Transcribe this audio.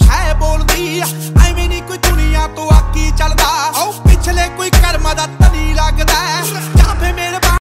है बोलदी, एवें नहीं कोई दुनिया तो आकी चलदा।